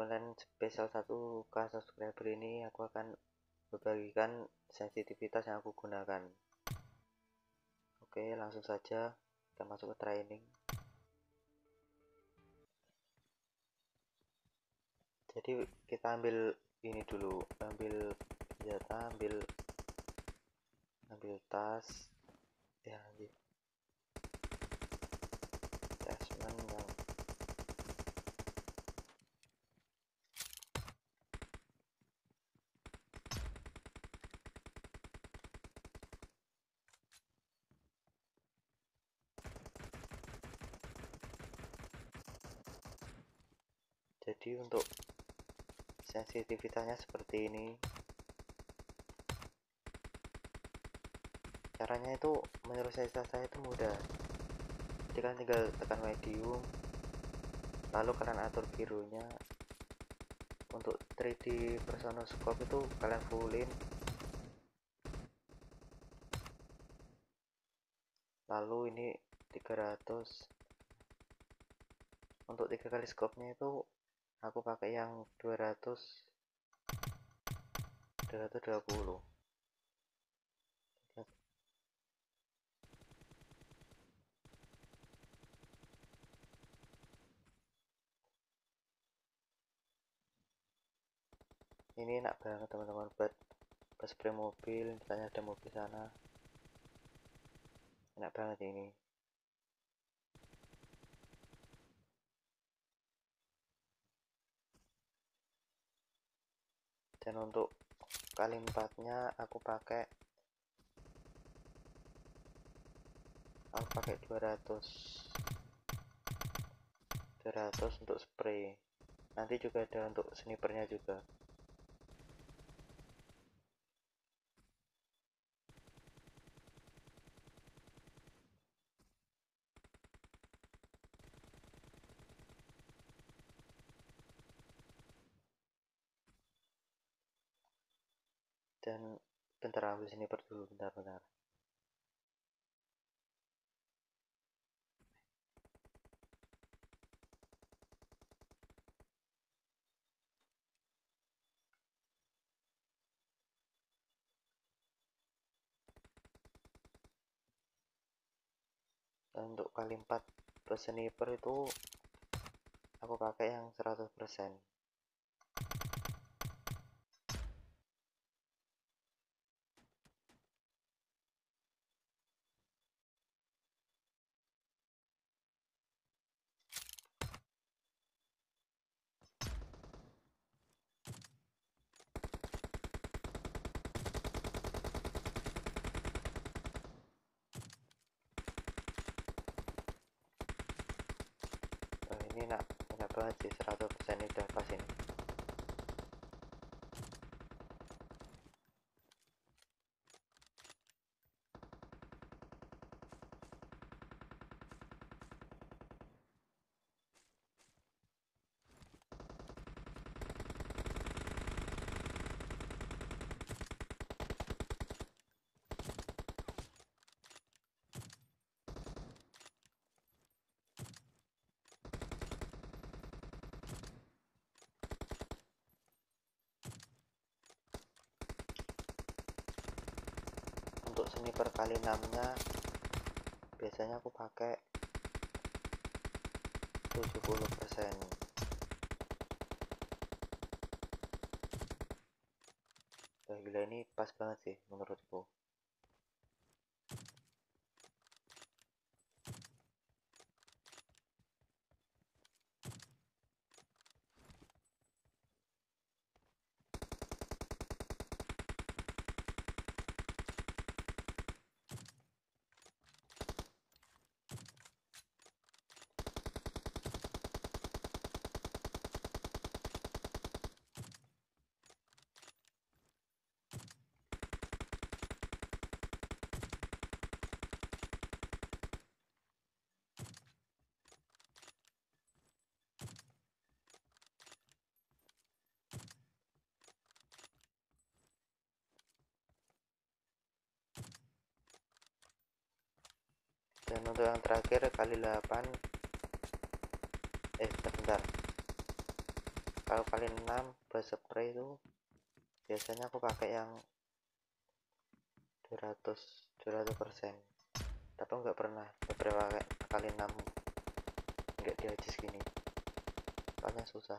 konten spesial 1K subscriber ini aku akan membagikan sensitivitas yang aku gunakan. Oke, langsung saja kita masuk ke training. Jadi kita ambil ini dulu, ambil senjata, ambil tas ya, attachment yang jadi untuk sensitivitasnya seperti ini. Caranya itu menurut saya itu mudah. Jadi kalian tinggal tekan medium, lalu kalian atur birunya. Untuk 3D personal scope itu kalian fullin, lalu ini 300. Untuk 3 kali scope nya itu aku pakai yang 220. Ini enak banget teman-teman buat spray mobil, misalnya ada mobil sana, enak banget ini. Dan untuk kali 4 nya aku pakai 200 untuk spray. Nanti juga ada untuk snipernya juga. Dan bentar, ambil sniper dulu, bentar. Dan untuk kali 4 plus sniper itu aku pakai yang 100%. Ini enak banget sih, 100% ini udah pas ini. Untuk sniper kali 6 nya biasanya aku pakai 70%. Wah, gila, ini pas banget sih menurutku. Dan untuk yang terakhir kali 8, sebentar, Kalau kali 6 buat spray itu biasanya aku pakai yang 200%, tapi nggak pernah beberapa kali 6 nggak diajis gini, soalnya susah.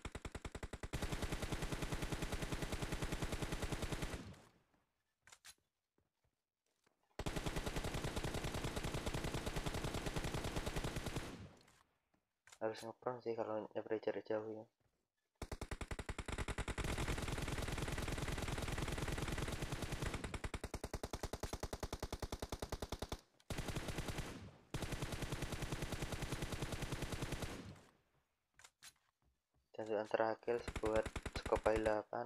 Harus ngepron sih kalau nyampe jarak jauh ya. Tentuan terakhir buat scope 8,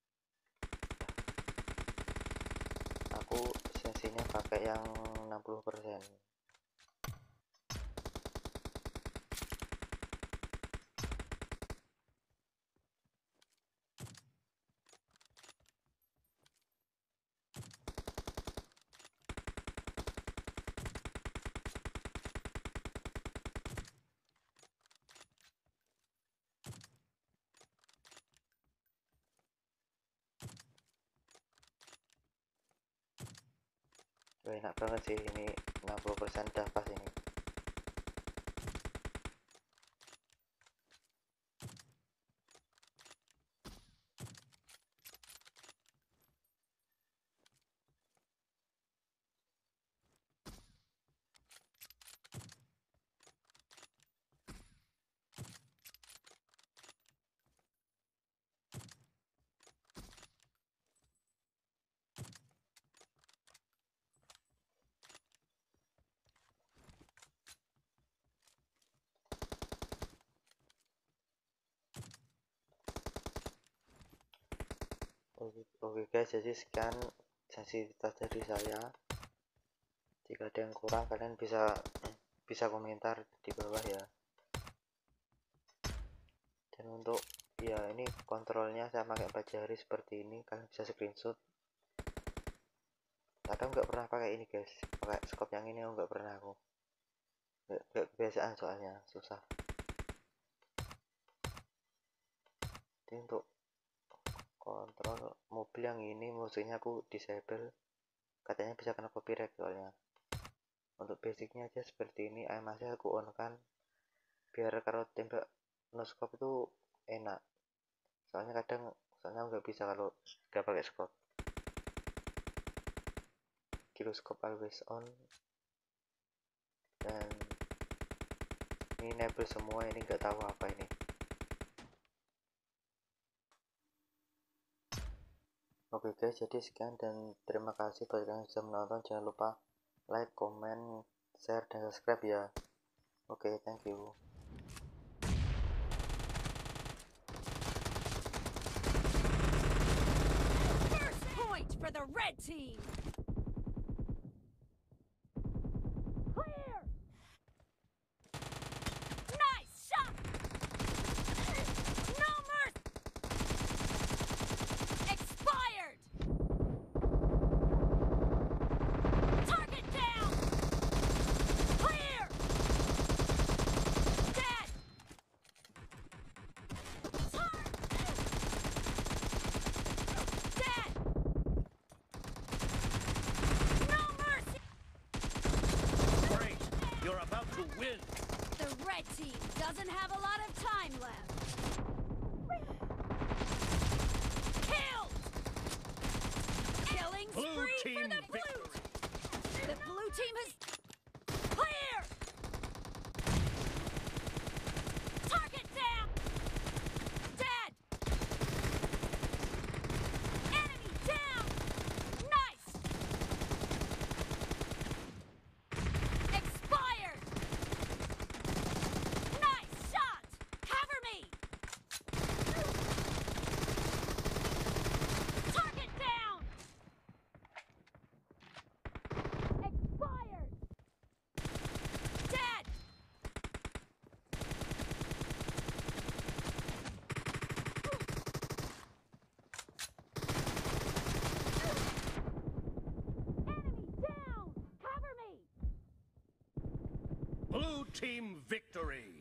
aku sensinya pakai yang 60%. Wah, enak banget sih ini, 60% udah pas ini. Oke guys, jadi sekian sensitivitas dari saya. Jika ada yang kurang kalian bisa komentar di bawah ya. Dan untuk ya ini kontrolnya saya pakai 4 jari seperti ini, kalian bisa screenshot. Kadang nggak pernah pakai ini guys, pakai scope yang ini nggak pernah aku, nggak kebiasaan soalnya susah. Jadi untuk kontrol mobil yang ini musuhnya aku disable, katanya bisa kena copyright soalnya. Untuk basicnya aja seperti ini, animasi aku on kan biar kalau tembak no scope itu enak, soalnya nggak bisa kalau nggak pakai scope. Gyroscope always on, dan ini enable semua, ini nggak tahu apa ini. Oke guys, jadi sekian dan terima kasih buat kalian yang sudah menonton. Jangan lupa like, comment, share, dan subscribe ya. Oke, thank you. First point for the red team. Clear. Nice shot. No mercy. Expired. Target down. Clear. Dead. Dead. No mercy. Great! You're about to win! The red team doesn't have a lot of time left. Killed. Killing Blue spree for team the blue. victory! The blue team has clear. Target down. Dead. Enemy down. Nice. Expired. Nice shot. Cover me. Target down. Expired. Dead. Enemy down. Cover me. Blue team victory!